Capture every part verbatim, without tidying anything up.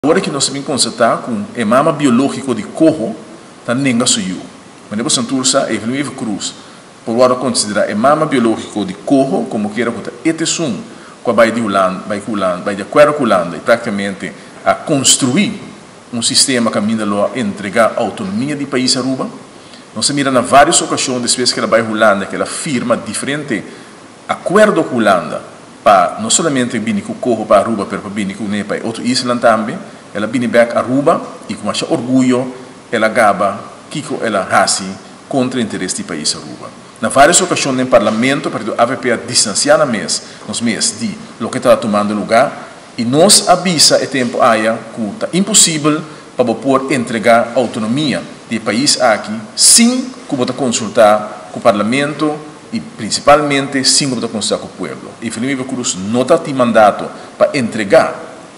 Agora que nós também constatar com o mama biológico de corro, tá nenga suyu. Mas depois santursa Evelyn Cruz, por agora considerar o mama biológico de corro como que era contra etesum, com a baía de Holanda, baía de Holanda, baía de acordo com Holanda, e praticamente a construir um sistema que ainda a entregar autonomia do país Aruba. Nós mira na várias ocasiões, depois que ela vai Holanda, que ela firma diferente acordo com Holanda, para não somente vir com o corro para Aruba, mas para vir com o outro isla também. Ela vem back Aruba e com mais orgulho ela gaba kiko ela hasi contra o interesse do país Aruba. Na várias ocasiões no parlamento, para a A V P a distanciar na mês, nos meses de lo que está tomando lugar e nos avisa o tempo aia que é impossível para poder entregar autonomia do país aqui sem que você consultar com o parlamento e principalmente sem que você consultar com o povo. E Felipe Cruz não tem mandato para entregar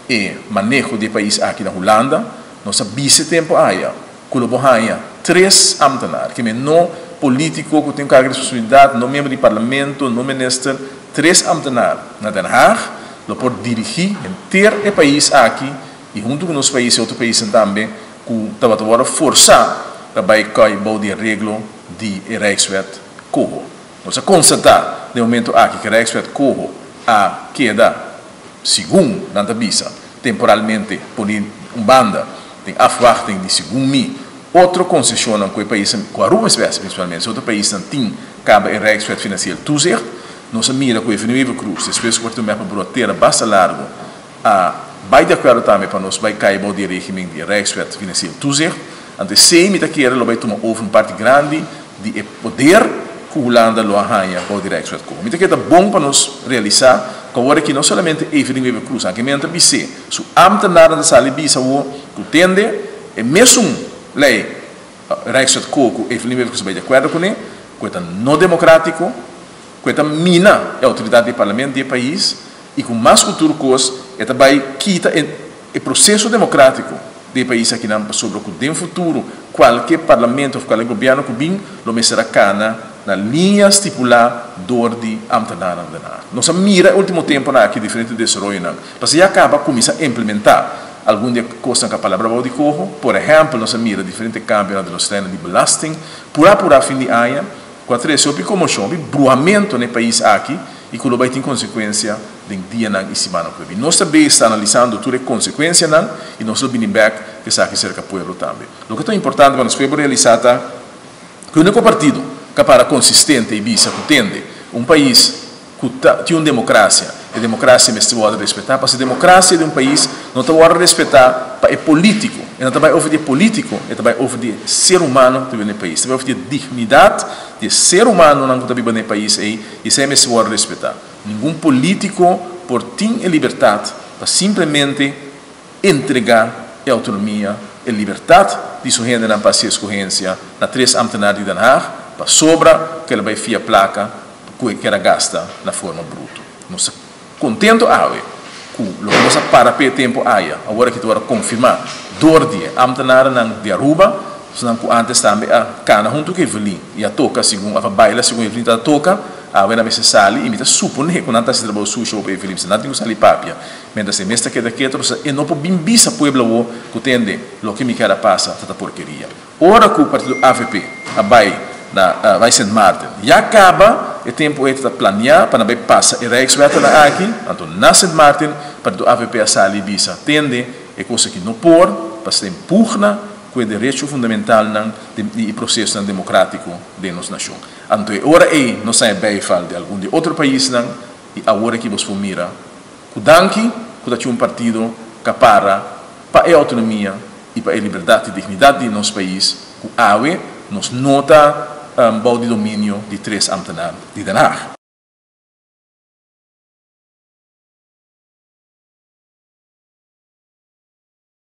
o manejo do país aqui na Holanda. Nós avisa tempo aia que o Bohanha três ambtenares que não político que tem carga de responsabilidade, não membro do parlamento, não ministro, três ambtenares na Den Haag, lo pode dirigir inteiro o país aqui e junto com os países e outros países também que estava agora forçar para cair o de reglo de Rijkswet Corro. Nós constatar no momento aqui que Rijkswet Corro a queda segundo na visa temporalmente por um banda tem afwachting de segundo mi outro concessionam com o país com a Aruba principalmente outro país não tem cabe em Rijkswet Financieel Toezicht. Nós mira com o Felipe Cruz depois que o mapa broteira basta largo a vai de acordo também para nós vai cair o de regime de Rijkswet Financieel Toezicht. Ante se imita que ela vai tomar over uma parte grande de poder que a Holanda lo arranha para o Rijkswet Corro. Imita que é bom para nós realizar que agora que não somente o Felipe Cruz, anche mesmo B C, su ambtenaar da sala bisa o que tende é mesmo lei Rijkswet Corro que o Felipe Cruz vai de acordo com ele, que é não democrático, que é mina a autoridade do parlamento do país e com mais futuro coisa é também quita o processo democrático do país aqui não sobre o que no futuro qualquer parlamento ou qualquer governo que vem lo será cana na linha estipular dor de ambtenaar ambtenaar. Nós mira no último tempo aqui diferente desenvolvimento não, mas já acaba começar a implementar alguma coisa que a palavra de corro, por exemplo, nós mira diferente câmbios de los terrenos de belasting, pura pura fim de ano, quando é sobre como chove, bruamento no país aqui e que vai ter consequência de dia e semana que vem. Nós também estamos analisando todas as consequências e nós vamos back que está aqui cerca do povo também. O que é importante para nós poder realizar é que o único partido que para consistente e visa que tende um país que tem uma democracia, e a democracia me está a respeitar, porque a democracia de um país não está a respeitar para o político, e não está a ouvir político, e também a ouvir ser humano que vive no país, também a ouvir dignidade de ser humano que está vivendo no país, e isso é me está a respeitar. Nenhum político por ter a liberdade para simplesmente entregar a autonomia e a liberdade de sua renda na passe escorrência na três ambtenares de Den Haag, para sobra que ela vai fiar placa que ela gasta na forma bruta. Nós contento ave que o que nós para per tempo aia agora que tu vai confirmar dor de ambtenaar de Aruba senão que antes também a cana junto que veli e a toca segundo a baila segundo ele a toca a ver na mesa sali e me tá supone que quando se trabalha sujo ou Felipe se não tem que salir papia mentre se mesta que daqui trouxe e não por bimbisa pueblo que tende lo que me quer passa tanta porqueria ora que o partido A V P a vai na vai Saint Martin já acaba o tempo é para planear para não passar e Rijkswet na aqui então na Saint Martin para do A V P a sali bisa tende é coisa que não por para se empurna com o direito fundamental e processo democrático de nossa nação. Então, agora é, não sei bem falar de algum de outro país, não, e agora que você mira, o danke, que tem um partido que para para a autonomia e para a liberdade e dignidade de nosso país, o A U E nos nota um bom de domínio de três ambtenares de Den Haag.